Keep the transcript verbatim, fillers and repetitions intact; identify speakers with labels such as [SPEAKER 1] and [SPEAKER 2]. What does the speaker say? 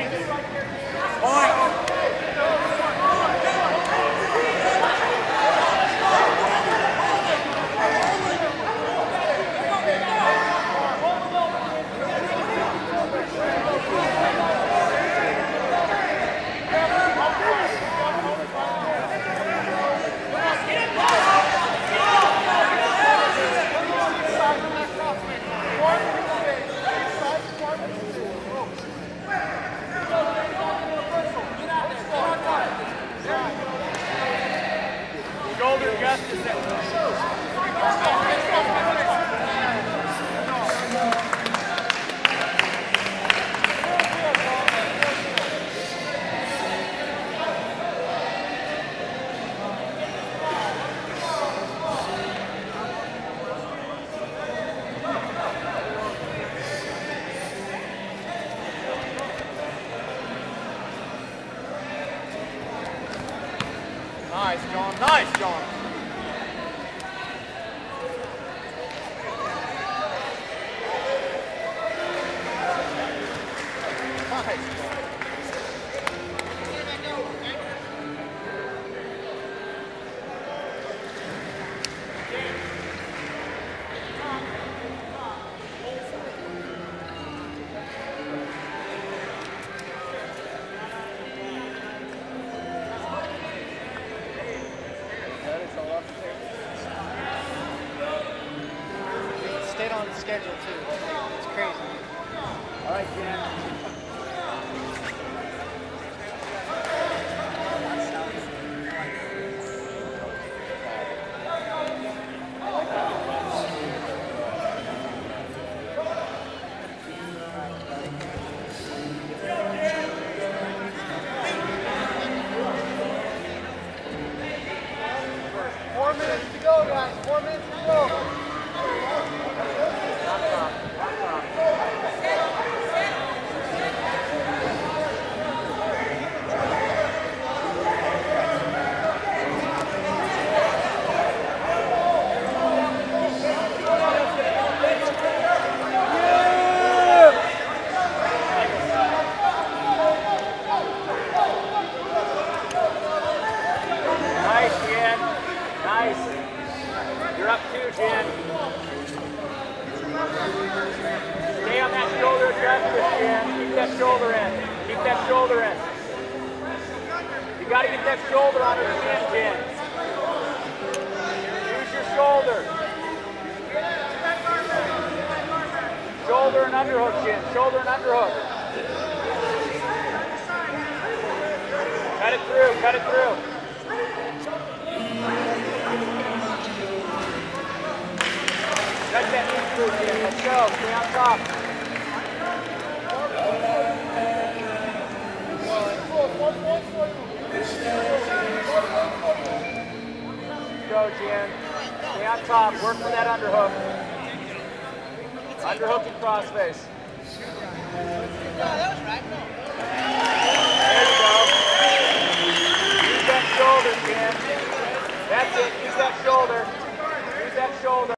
[SPEAKER 1] Shoulder justice. Nice, John. Nice, John.
[SPEAKER 2] Stayed on schedule too. It's crazy.
[SPEAKER 1] All right, Jen.
[SPEAKER 2] Four minutes to go, guys. Four minutes to go.
[SPEAKER 1] Nice, Jen. Nice. You're up two, Jen. Stay on that shoulder adjustment, Jen. Keep that shoulder in. Keep that shoulder in. You got to get that shoulder under the chin, Jen. Use your shoulder. Shoulder and underhook, Jen. Shoulder and underhook. Cut it through. Cut it through. Cut that knee through, Jen. Let's go. Stay on top. Go, Jen. Stay on top. Work for that underhook. Underhook and crossface. There you go. Use that shoulder, Jen. That's it. Use that shoulder. Use that shoulder.